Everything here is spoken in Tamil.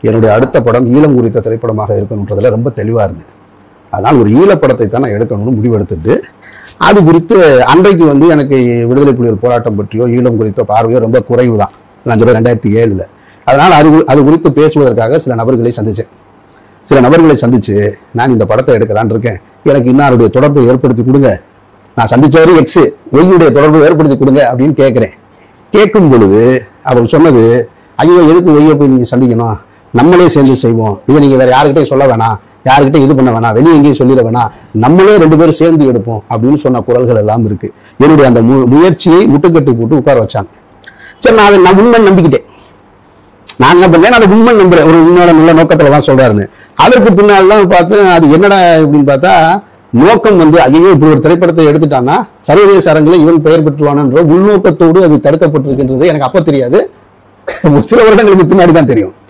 என்னுடைய அடுத்த படம் ஈழம் குறித்த திரைப்படமாக இருக்கணுன்றதுல ரொம்ப தெளிவாக இருந்தது. அதனால் ஒரு ஈழப்படத்தை தான் நான் எடுக்கணும்னு முடிவெடுத்துட்டு அது குறித்து அன்றைக்கு வந்து எனக்கு விடுதலை புலிகள் போராட்டம் பற்றியோ ஈழம் குறித்த பார்வையோ ரொம்ப குறைவு தான். நான் சொல்ல 2007. அதனால் அது குறித்து பேசுவதற்காக சில நபர்களை சந்திச்சு நான் இந்த படத்தை எடுக்கலான்னு இருக்கேன், எனக்கு இன்னாருடைய தொடர்பை ஏற்படுத்தி கொடுங்க, நான் சந்திச்சவரை எக்ஸ் ஒய்யுடைய தொடர்பை ஏற்படுத்தி கொடுங்க அப்படின்னு கேட்குறேன். கேட்கும் பொழுது அவர் சொன்னது, ஐயோ எதுக்கு ஒய்யை போய் நீங்கள் சந்திக்கணும், நம்மளே சேர்ந்து செய்வோம், இதை நீங்கள் வேற யாருக்கிட்டையும் சொல்ல வேணாம், யாருக்கிட்ட இது பண்ண வேணாம், வெளியே எங்கேயும் சொல்லிட வேணாம், நம்மளே 2 பேரும் சேர்ந்து எடுப்போம் அப்படின்னு சொன்ன குரல்கள் எல்லாம் இருக்கு. என்னுடைய அந்த முயற்சியை முட்டுக்கட்டு போட்டு உட்கார வச்சாங்க. சரி, நான் உண்மை நம்பிக்கிட்டேன். நான் என்ன பண்ணேன், அதை உண்மை நம்புறேன், ஒரு உண்மையோட நல்ல நோக்கத்துல தான் சொல்றாருன்னு. அதற்கு பின்னால் தான் பார்த்து அது என்னடா அப்படின்னு பார்த்தா நோக்கம் வந்து ஐயோ இப்படி ஒரு திரைப்படத்தை எடுத்துட்டான்னா சர்வதேச அரங்கில் இவன் பெயர் பெற்றுவானன்ற உள்நோக்கத்தோடு அது தடுக்கப்பட்டிருக்கின்றது எனக்கு அப்ப தெரியாது, சில வருடங்களுக்கு பின்னாடி தான் தெரியும்.